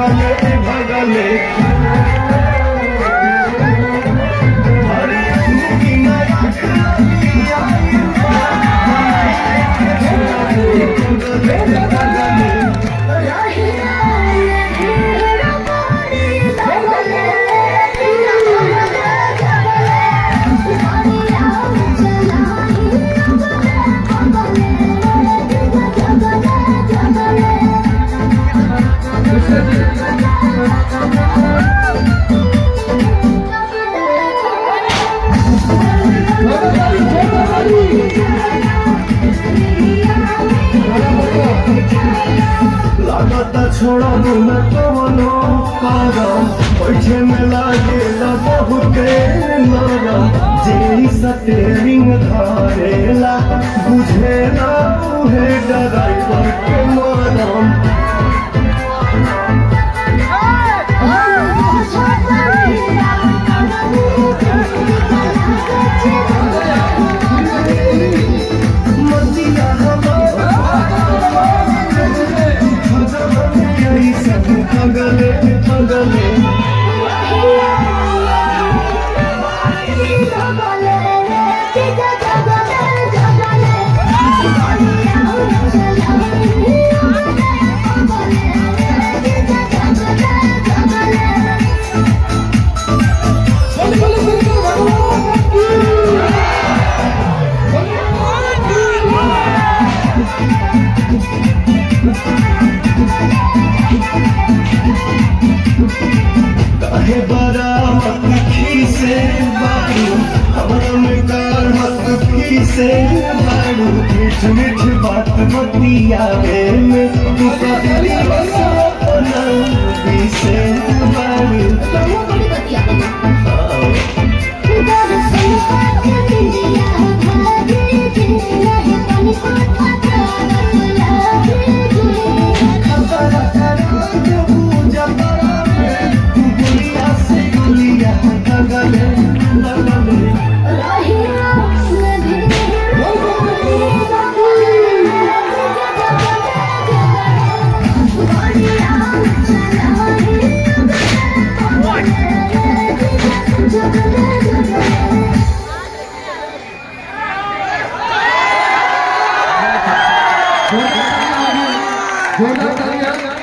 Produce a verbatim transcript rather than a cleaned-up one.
भगले भगले अरे की नया खिया लागता छोड़ा न कवनो कारण बैठे में लागेला बहुते नरम जे स्टीयरिंग धरेला बुझेला उहे ड्राइवर के मरम भगले भगले काहे बड़ा खीसे बारू हमरा में कार मत खीसे बारू मीठ मीठ बात बतियावे में तू कहली अपना खीसे बारू जोरदार तालियां